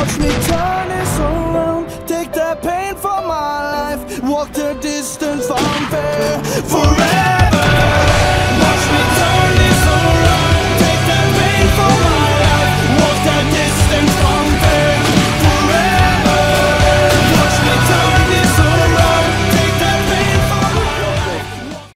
Watch me turn this around, take that pain from my life, walk the distance from fear forever.